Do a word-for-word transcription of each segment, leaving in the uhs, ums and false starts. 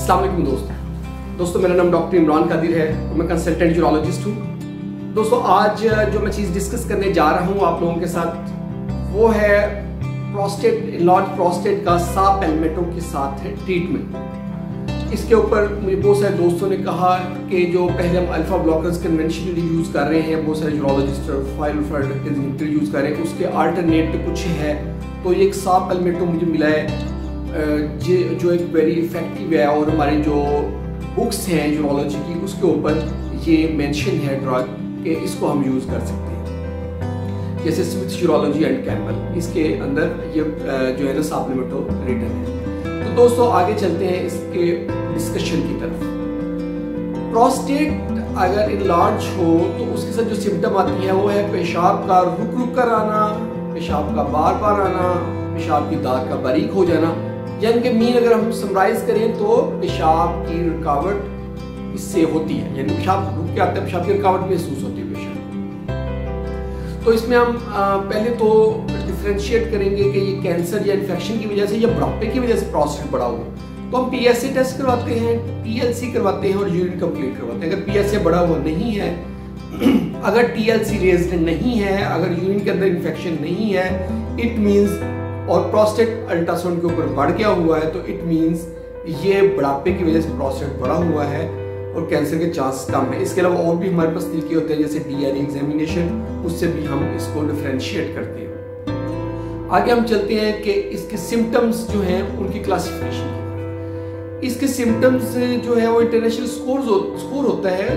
अस्सलाम वालेकुम दोस्तों दोस्तों मेरा नाम डॉक्टर इमरान कादिर है और मैं कंसल्टेंट यूरोलॉजिस्ट हूँ। दोस्तों आज जो मैं चीज़ डिस्कस करने जा रहा हूँ आप लोगों के साथ वो है प्रोस्टेट लॉर्ज प्रोस्टेट का सा पैल्मेटो के साथ है ट्रीटमेंट। इसके ऊपर मुझे बहुत सारे दोस्तों ने कहा कि जो पहले हम अल्फा ब्लॉकर्स कन्वेंशनली यूज़ कर रहे हैं, बहुत सारे यूरोलॉजिस्ट और फाइल यूज़ कर रहे हैं, उसके अल्टरनेट कुछ है। तो ये एक सा पैल्मेटो मुझे मिला है जो एक वेरी इफेक्टिव है और हमारी जो बुक्स हैं यूरोलॉजी की उसके ऊपर ये मेंशन है ड्रग कि इसको हम यूज़ कर सकते हैं, जैसे स्विच यूरोलॉजी एंड कैम्पबेल इसके अंदर ये जो है ना सा पैल्मेटो रिटन है। तो दोस्तों आगे चलते हैं इसके डिस्कशन की तरफ। प्रोस्टेट अगर इनलार्ज हो तो उसके साथ जो सिम्टम आती है वो है पेशाब का रुक रुक कर आना, पेशाब का बार बार आना, पेशाब की दाग का बारीक हो जाना। यानी कि मीन अगर हम समराइज करें तो पेशाब की रुकावट इससे होती है, यानी पेशाब रुक के आता है, पेशाब की रुकावट महसूस होती है पेशेंट। तो इसमें हम आ, पहले तो डिफरेंशिएट करेंगे कि ये कैंसर या इन्फेक्शन की वजह से या बुढ़ापे की वजह से प्रोस्टेट बढ़ा हुआ है। तो हम पीएसए टेस्ट करवाते हैं, टीएलसी करवाते हैं और यूरिन कंप्लीट करवाते हैं। अगर पीएसए बढ़ा हुआ नहीं है, अगर टीएलसी रेज्ड नहीं है, अगर यूरिन के अंदर इन्फेक्शन नहीं है, इट मींस और प्रोस्टेट अल्ट्रासाउंड के ऊपर बढ़ गया हुआ है, तो इट मींस ये बुढ़ापे की वजह से प्रोस्टेट बढ़ा हुआ है और कैंसर के चांस कम है। इसके अलावा और भी हमारे पास तरीके होते हैं जैसे डीएनए एग्जामिनेशन, उससे भी हम इसको डिफरेंशिएट करते हैं। आगे हम चलते हैं कि इसके सिम्टम्स जो हैं उनकी क्लासिफिकेशन। इसके सिम्टम्स जो है वो इंटरनेशनल स्कोर स्कोर होता है,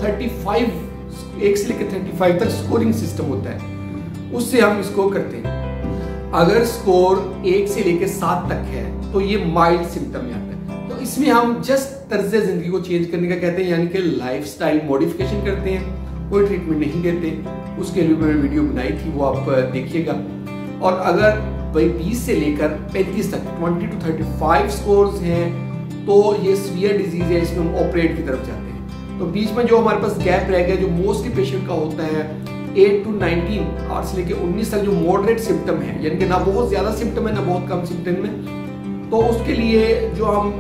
पैंतीस एक से लेकर पैंतीस तक स्कोरिंग सिस्टम होता है, उससे हम इसको करते हैं। अगर स्कोर एक से लेकर सात तक है तो ये माइल्ड सिम्टम आता है। तो इसमें हम जस्ट तर्ज जिंदगी को चेंज करने का कहते हैं, यानी कि लाइफस्टाइल मॉडिफिकेशन करते हैं, कोई ट्रीटमेंट नहीं देते। उसके लिए मैंने वीडियो बनाई थी, वो आप देखिएगा। और अगर भाई बीस से लेकर पैंतीस तक बीस टू पैंतीस स्कोर्स हैं तो ये सीवियर डिजीज है, इसमें हम ऑपरेट की तरफ जाते हैं। तो बीच में जो हमारे पास गैप रह गया जो मोस्टली पेशेंट का होता है एट टू नाइनटीन और से लेकर उन्नीस तक जो मॉडरेट सिम्टम है, यानी कि ना बहुत ज्यादा सिम्टम है ना बहुत कम सिम्टम में, तो उसके लिए जो हम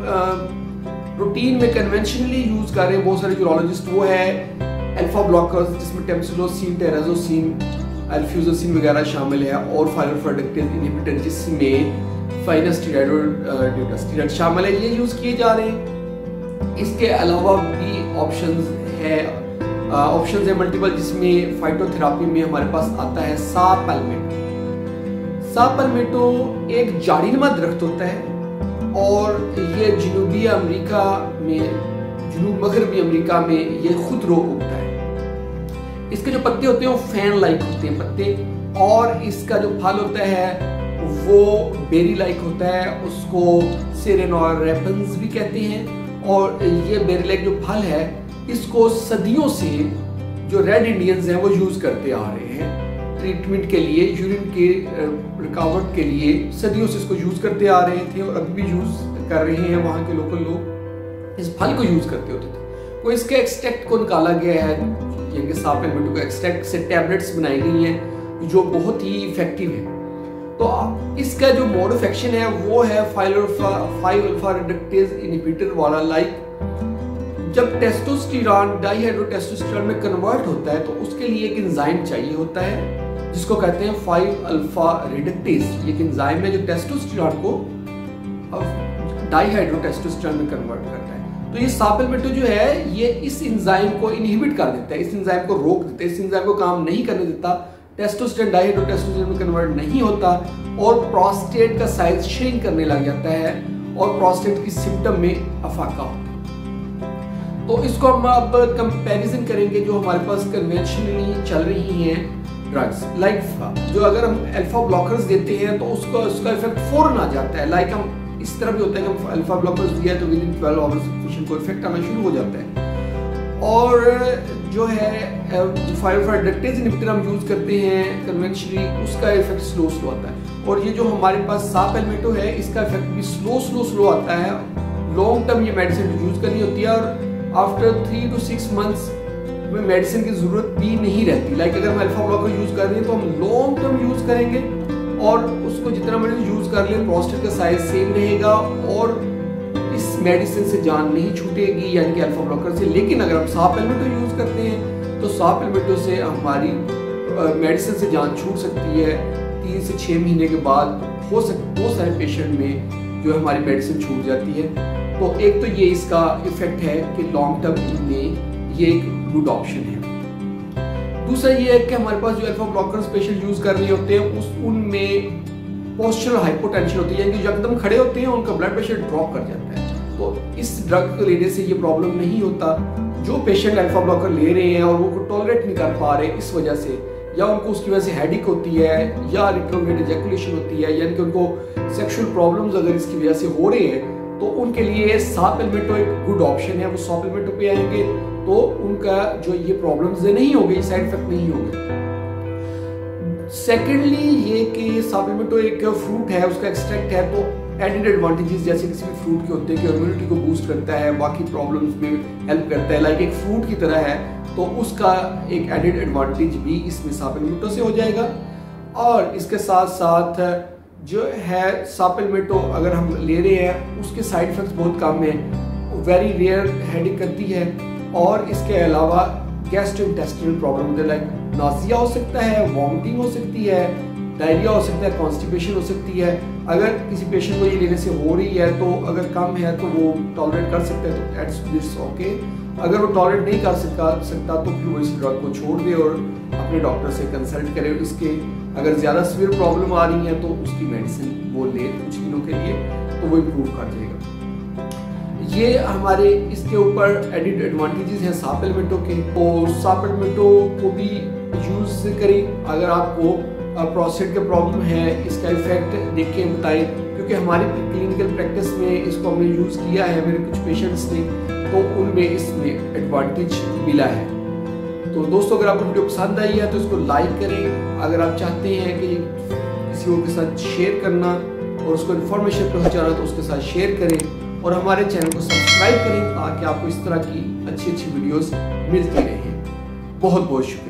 रूटीन में कन्वेंशनली यूज कर रहे हैं बहुत सारे यूरोलॉजिस्ट, वो है अल्फा ब्लॉकर्स जिसमें टेम्सिलोसिन, टेराजोसिन, अल्फ्यूजोसिन वगैरह शामिल है, और फाइलोफाइरेक्टेज इनहिबिटर जिसमें फाइनास्टीराइड और ड्यूटास्टीराइड शामिल है, ये यूज किए जा रहे हैं। इसके अलावा भी ऑप्शंस है ऑप्शन है मल्टीपल, जिसमें फाइटोथेरापी में हमारे पास आता है सा पैल्मेटो। सा पैल्मेटो एक झाड़ीनुमा दरख्त होता है और ये जनूबी अमेरिका में, जनूब मगरबी अमेरिका में ये खुद रो उगता है। इसके जो पत्ते होते हैं वो फैन लाइक होते हैं पत्ते, और इसका जो फल होता है वो बेरी लाइक होता है, उसको सेरेनोरेपन्स भी कहते हैं। और ये बेरी लाइक जो फल है इसको सदियों से जो रेड इंडियंस हैं वो यूज करते आ रहे हैं ट्रीटमेंट के लिए, यूरिन के रुकावट के लिए सदियों से इसको यूज करते आ रहे थे और अभी भी यूज कर रहे हैं। वहाँ के लोकल लोग इस फल को यूज करते होते थे। वो इसके एक्सट्रैक्ट को निकाला गया है, यानी कि सा पैल्मेटो का एक्सट्रैक्ट से टैबलेट्स बनाई गई हैं जो बहुत ही इफेक्टिव है। तो इसका जो मोड ऑफ एक्शन है वो है फाइव अल्फा रिडक्टेज इनहिबिटर वाला। लाइक जब टेस्टोस्टेरॉन डाइहाइड्रोटेस्टोस्टेरॉन में कन्वर्ट होता है तो उसके लिए एक एंजाइम चाहिए होता है जिसको कहते हैं फाइव अल्फा रिडक्टेज। एक एंजाइम है जो टेस्टोस्टेरॉन को डाइहाइड्रोटेस्टोस्टेरॉन में कन्वर्ट करता है। तो ये सा पैल्मेटो जो है ये इस एंजाइम को इनहिबिट कर देता है, इस एंजाइम को रोक देता है, इस एंजाइम को काम नहीं करने देता, टेस्टोस्टेरॉन डाइहाइड्रोटेस्टोस्टेरॉन में कन्वर्ट नहीं होता और प्रोस्टेट का साइज श्रिंक करने लग जाता है और प्रोस्टेट की सिम्टम में अफाका होता है। तो इसको हम अब कंपैरिजन करेंगे जो हमारे पास कन्वेंशनली चल रही हैं ड्रग्स। लाइक जो अगर हम अल्फा ब्लॉकर्स देते हैं तो उसका उसका इफेक्ट फौरन आ जाता है। लाइक हम इस तरह भी होता है कि हम अल्फा ब्लॉकर्स दिया तो within twelve hours patient को इफेक्ट आना शुरू हो जाता है। और जो है फाइलोफाइरेक्टेज इनहिबिटर हम यूज करते हैं कन्वेंशनली, उसका इफेक्ट स्लो स्लो आता है। और ये जो हमारे पास सा पैल्मेटो है इसका इफेक्ट भी स्लो स्लो स्लो आता है। लॉन्ग टर्म ये मेडिसिन यूज करनी होती है और after three to six months में मेडिसिन की जरूरत भी नहीं रहती। लाइक अगर हम अल्फा ब्लॉकर यूज कर रहे हैं तो हम लॉन्ग टर्म यूज करेंगे और उसको जितना मर्जी यूज कर ले प्रोस्टेट का साइज सेम रहेगा और इस इस मेडिसिन से जान नहीं छूटेगी यानी कि अल्फा ब्लॉकर से। लेकिन अगर हम सा पैल्मेटो यूज़ करते हैं तो सा पैल्मेटो से हमारी मेडिसिन से जान छूट सकती है। तीन से छः महीने के बाद हो सक बहुत सारे पेशेंट में जो हमारी मेडिसिन छूट जाती है। तो एक तो ये इसका इफेक्ट है कि लॉन्ग टर्म में ये एक गुड ऑप्शन है। दूसरा ये है कि हमारे पास जो अल्फा ब्लॉकर्स पेशेंट यूज़ कर रहे होते हैं उस उनमें पोस्चरल हाइपोटेंशन होती है, यानी कि जो एकदम खड़े होते हैं उनका ब्लड प्रेशर ड्रॉप कर जाता है। तो इस ड्रग को लेने से ये प्रॉब्लम नहीं होता। जो पेशेंट अल्फा ब्लॉकर ले रहे हैं और वो टॉलरेट नहीं कर पा रहे इस वजह से, या उनको उसकी वजह से हेडेक होती है या रिट्रोग्रेड इजैकुलेशन होती है, यानी कि उनको सेक्सुअल प्रॉब्लम्स अगर इसकी वजह से हो रहे हैं, तो उनके लिए सा पैल्मेटो एक गुड ऑप्शन है। वो सा पैल्मेटो पे आएंगे तो उनका जो ये प्रॉब्लम्स है नहीं होंगे, साइड इफेक्ट नहीं होंगे। सेकेंडली ये कि सा पैल्मेटो एक फ्रूट है, उसका एक्सट्रैक्ट है, तो एडेड एडवांटेजेस जैसे किसी भी फ्रूट के होते हैं कि इम्यूनिटी को बूस्ट करता है, बाकी प्रॉब्लम्स में हेल्प करता है, लाइक एक फ्रूट की तरह है, तो उसका एक एडेड एडवांटेज भी इसमें सा पैल्मेटो से हो जाएगा। और इसके साथ साथ जो है सा पैल्मेटो अगर हम ले रहे हैं उसके साइड इफेक्ट्स बहुत कम है, वेरी रेयर हेडेक करती है, और इसके अलावा गैस्ट्रोइंटेस्टाइनल प्रॉब्लम होते हैं, लाइक नाजिया हो सकता है, वॉमिटिंग हो सकती है, डायरिया हो सकता है, कॉन्स्टिपेशन हो सकती है। अगर किसी पेशेंट को ये लेने से हो रही है तो अगर कम है तो वो टॉलरेट कर सकते हैं, तो एट्स दिस ओके। अगर वो टॉलरेट नहीं कर सकता सकता तो फिर वो इस ड्रग को छोड़ दे और अपने डॉक्टर से कंसल्ट करे। इसके अगर ज़्यादा सीवियर प्रॉब्लम आ रही है तो उसकी मेडिसिन वो ले कुछ दिनों के लिए, तो वो इम्प्रूव कर जाएगा। ये हमारे इसके ऊपर एडिड एडवांटेजेस हैं सा पैल्मेटो के, और सा पैल्मेटो को भी यूज़ करें। अगर आपको प्रोस्टेट का प्रॉब्लम है, इसका इफेक्ट देख के बताएं, क्योंकि हमारी क्लिनिकल प्रैक्टिस में इसको हमने यूज़ किया है मेरे कुछ पेशेंट्स ने, तो उनमें इसमें एडवांटेज मिला है। तो दोस्तों अगर आपको वीडियो पसंद आई है तो इसको लाइक करें। अगर आप चाहते हैं कि किसी और के साथ शेयर करना और उसको इन्फॉर्मेशन पहुंचाना तो उसके साथ शेयर करें, और हमारे चैनल को सब्सक्राइब करें ताकि आपको इस तरह की अच्छी अच्छी वीडियोस मिलती रहें। बहुत बहुत शुक्रिया।